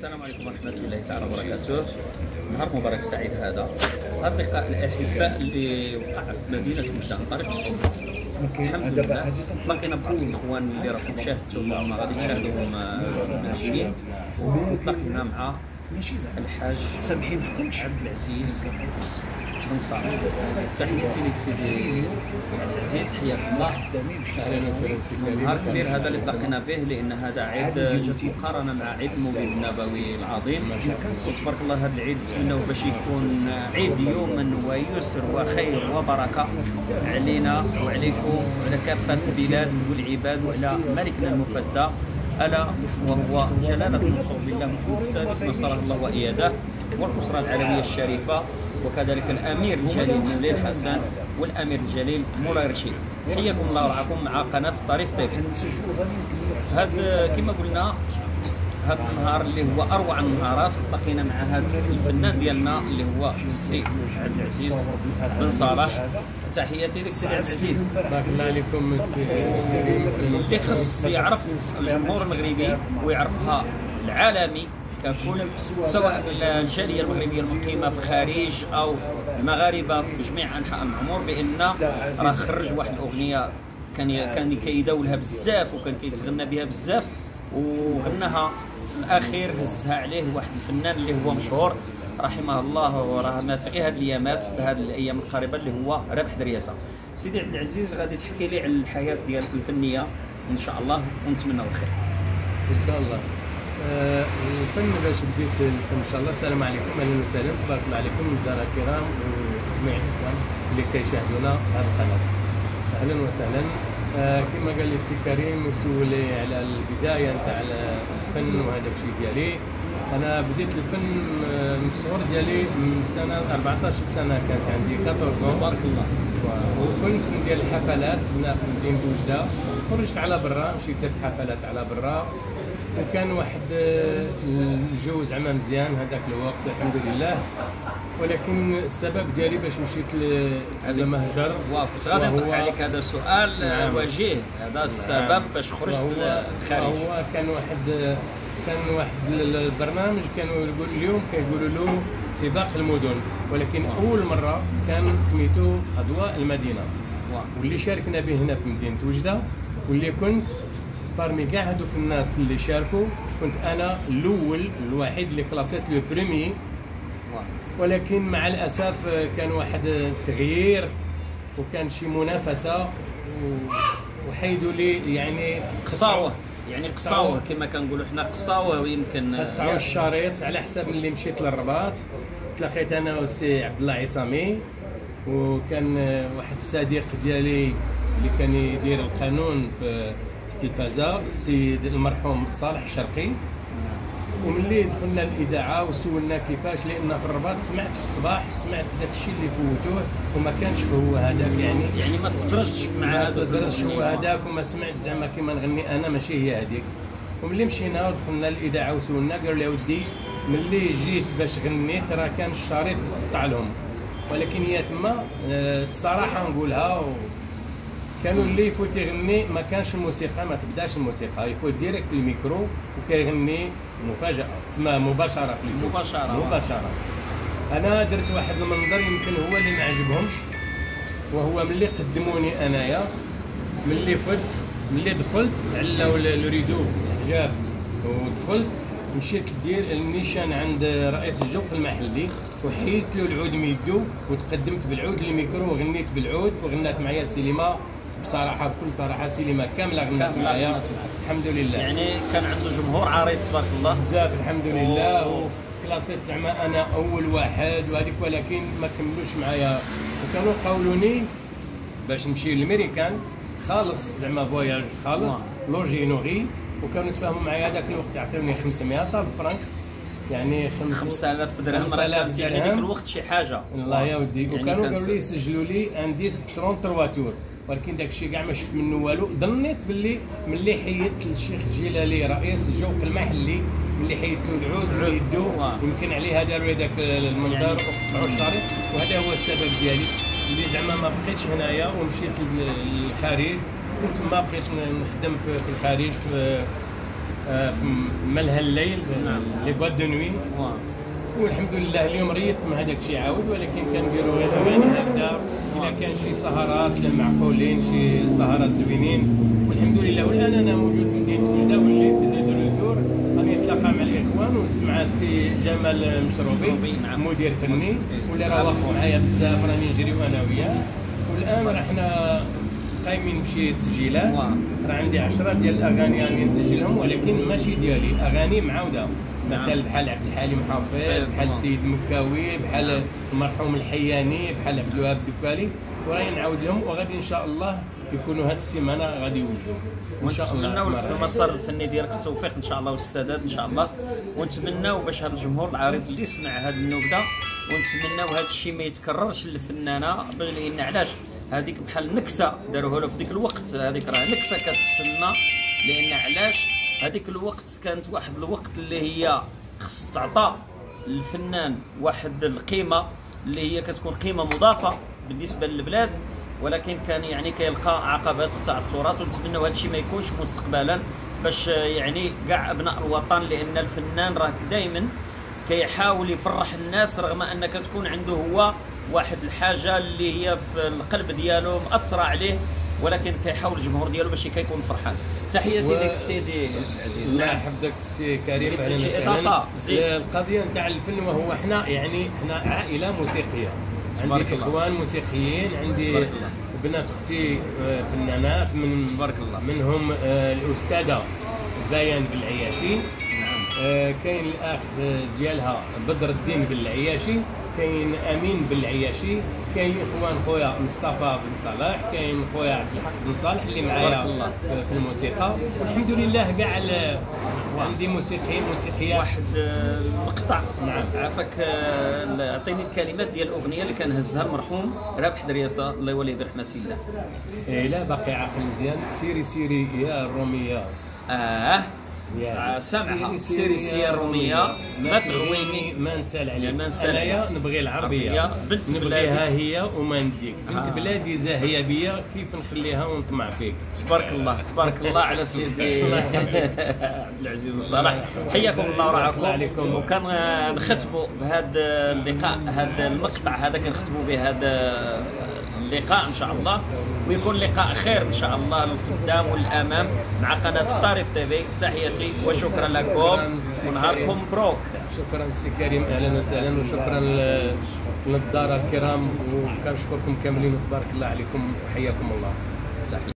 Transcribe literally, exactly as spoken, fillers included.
السلام عليكم ورحمة الله تعالى وبركاته. نهار مبارك سعيد هذا. هذا اللقاء الأحباء اللي وقع في مدينة وجدة عن طريق الصدفة. الحمد لله تلاقينا ببعض الإخوان اللي راكم شاهدتوهم ما غادي تشاهدوهم ماشيين، وتلاقينا مع الحاج سامحين فيكم عبد العزيز بن صالح. تحياتي لك سيدي عزيز، حياك الله. اهلا وسهلا سيدي. نهار كبير هذا اللي تلاقينا به، لان هذا عيد جات مقارنه مع عيد المولد النبوي العظيم، وتبارك الله هذا العيد نتمنوا باش يكون عيد يوما ويسر وخير وبركه علينا وعليكم وعلى كافه البلاد والعباد وعلى ملكنا المفدى الا وهو جلاله المنصور بالله محمد السادس نصره الله واياده، والاسره العلويه الشريفه، وكذلك الامير الجليل مولاي الحسن والامير الجليل مولاي رشيد. حياكم الله ورعاكم مع قناه طريف تيفي. هذا كما قلنا هذا النهار اللي هو اروع النهارات، التقينا مع هذا الفنان ديالنا اللي هو السي عبد العزيز بن صالح. تحياتي لك سي عبد العزيز. بارك الله عليكم الكريم. اللي خص يعرف الجمهور المغربي ويعرفها العالمي ككل، سواء الجاليه المغربيه المقيمه في الخارج او المغاربه في جميع انحاء المعمور، بان راه خرج واحد الاغنيه كان كان كيداولها بزاف وكان كيتغنى بها بزاف، وغناها في الاخير هزها عليه واحد الفنان اللي هو مشهور رحمه الله، وراه مات غير هذه الايامات في هذه الايام القريبه، اللي هو رابح درياسه. سيدي عبد العزيز غادي تحكي لي على الحياه ديالك الفنيه ان شاء الله، ونتمنى الخير ان شاء الله. آه الفن باش بديت الفن ان شاء الله. السلام عليكم، اهلا وسهلا، تبارك الله عليكم الدار الكرام وجميع الاخوان اللي كيشاهدونا في هذه القناه. اهلا وسهلا. آه كما قال لي السي كريم وسول لي على البدايه نتاع الفن وهذا الشيء ديالي. انا بديت الفن من الصغر ديالي من سنه أربعطاش سنه، كانت عندي أربعطاش. تبارك الله. وكنت ندير الحفلات هنا في مدينه وجده، خرجت على برا، مشيت درت حفلات على برا، وكان واحد الجو زعما مزيان هذاك الوقت الحمد لله. ولكن السبب ديالي باش مشيت للمهجر، كنت غادي نطرح عليك هذا السؤال. نعم. وجيه هذا السبب. نعم. باش خرجت للخارج. هو كان واحد كان واحد البرنامج كانوا يقول اليوم كيقولوا له سباق المدن، ولكن اول مره كان سميتو اضواء المدينه، واللي شاركنا به هنا في مدينه وجده، واللي كنت بارمي كاع هذوك الناس اللي شاركوا كنت انا الاول الوحيد اللي كلاسيت لو بريمي. ولكن مع الاسف كان واحد التغيير وكان شي منافسه وحيدوا لي يعني قصاوه، يعني قصاوه كما كنقولوا حنا قصاوه، ويمكن قطعوا الشريط على حساب اللي مشيت للرباط. تلاقيت انا والسي عبد الله عصامي، وكان واحد الصديق ديالي اللي كان يدير القانون في التلفازه السيد المرحوم صالح الشرقي. وملي دخلنا الاذاعه وسولنا كيفاش، لان في الرباط سمعت في الصباح سمعت داك الشيء اللي فوتوه وما كانش هو هذاك، يعني يعني ما تدرجش مع ما تدرجش هو هذاك، وما سمعت زعما كيما نغني انا ماشي هي هذيك. وملي مشينا ودخلنا الاذاعه وسولنا قالوا لي ودي ملي جيت باش غنيت راه كان الشريط تقطع لهم. ولكن هي تما الصراحه نقولها، كانوا اللي يفوت يغني ما كانش الموسيقى، ما تبداش الموسيقى، يفوت ديريكت الميكرو وكيغني مفاجاه اسمها مباشره. مباشره مباشره. انا درت واحد المنظر يمكن هو اللي ما عجبهمش، وهو ملي قدموني انايا ملي فت ملي دخلت علاو الريدو الحجاب ودخلت، مشيت ندير النيشان عند رئيس الجوق المحلي وحيدت له العود من يدو وتقدمت بالعود للميكرو وغنيت بالعود، وغنات معايا سيليما بصراحه بكل صراحه سيليما كامله غنات معايا الحمد لله. يعني كان عنده جمهور عريض تبارك الله بزاف الحمد لله، وكلاسيت زعما انا اول واحد وهذيك، ولكن ما كملوش معايا وكانوا قاولوني باش نمشي للميريكان خالص زعما فواياج خالص لوجي نوغي، وكانوا تفاهموا معايا هذاك الوقت يعطيوني خمسمائة ألف فرنك، يعني خمسة آلاف درهم، يعني ديك الوقت شي حاجه الله يا ودي. وكانوا قالوا لي سجلوا لي ان ديسك ثلاثة وثلاثين تور، ولكن داك الشيء كاع ما شفت منه والو. ظنيت باللي ملي حيدت للشيخ الجلالي رئيس الجوق المحلي، ملي حيدت له العود من يدو يمكن عليها داروا لي داك المنظر وقطعوا الشريط، وهذا هو السبب ديالي اللي زعما ما بقيتش هنايا ومشيت للخارج، وتما بقيت نخدم في الخارج في في ملهى الليل لي بواد دو نوي. والحمد لله اليوم ريت من هذاك الشيء عاود، ولكن كنديروا غير اغاني هكذا الا كان شي سهرات معقولين، شي سهرات زوينين والحمد لله. والان انا موجود في مدينه وجده وليت دو روتور، راني نتلاقى مع الاخوان ومع السي جمال مشروبي مدير فني واللي راه واقف معايا بزاف، راني نجريو انا وياه. والان راه حنا قايمين بشي تسجيلات، راه عندي عشرة ديال الاغاني راني نسجلهم ولكن ماشي ديالي، اغاني معاوده مثلا بحال عبد الحليم حافظ، بحال السيد مكاوي، بحال المرحوم الحياني، بحال عبد الوهاب الدكالي، وراني نعاود لهم. وغادي ان شاء الله يكونوا هاد السيمانه غادي يوجدوا ان شاء الله. ونتمنوا في المسار الفني ديالك التوفيق ان شاء الله والسداد ان شاء الله، ونتمنوا باش هذا الجمهور العريض اللي يسمع هذه النبذه، ونتمنوا هذا الشيء ما يتكررش للفنانه، لان علاش هذيك بحال نكسه داروها له في ذيك الوقت، هذيك راه نكسه كتسمى، لان علاش هذيك الوقت كانت واحد الوقت اللي هي خص تعطى للفنان واحد القيمه اللي هي كتكون قيمه مضافه بالنسبه للبلاد، ولكن كان يعني كيلقى عقبات وتعثرات. ونتمنوا هذا الشيء ما يكونش مستقبلا باش يعني كاع ابناء الوطن، لان الفنان راه دائما كيحاول يفرح الناس رغم ان كتكون عنده هو واحد الحاجه اللي هي في القلب ديالو مأثره عليه، ولكن كيحاول الجمهور ديالو باش كيكون فرحان. تحياتي لك السيدي العزيز. الله يحفظك السي كريم. اضافه القضيه نتاع الفن وهو حنا يعني حنا عائله موسيقيه، عندي اخوان موسيقيين، عندي بنات اختي فنانات، من تبارك الله منهم الاستاذه بيان بالعياشي، نعم. كاين الاخ ديالها بدر الدين بالعياشي، كاين امين بالعياشي، كاين اخوان خويا مصطفى بن صلاح، كاين خويا عبد الحق بن صالح اللي معايا في الموسيقى. والحمد لله كاع عندي موسيقيين موسيقيات. واحد المقطع نعم عافاك، اعطيني الكلمات ديال الاغنيه اللي كان هزها المرحوم رابح درياسه الله يوليه برحمه الله. إيه لا باقي عاقل مزيان. سيري سيري يا الروميه، اه سامعها سيري سيري الروميه، ما تغويني ما نسال عليك، ما نسال انايا نبغي العربيه، بنت نبغيها هي وما نديك، بنت آه. بلادي زاهيه بيا، كيف نخليها ونطمع فيك. تبارك الله تبارك الله على سيدي عبد العزيز بن صالح. حياكم الله ورعاكم. وكان نختموا بهذا اللقاء، هذا المقطع هذا كنختموا بهذا اللقاء ان شاء الله، ويكون لقاء خير ان شاء الله للقدام والامام مع قناه طارف تي في. تحياتي وشكرا لكم ونهاركم مبروك. شكرا سي كريم، اهلا وسهلا، وشكرا للنظاره الكرام، وكنشكركم كاملين وتبارك الله عليكم وحياكم الله.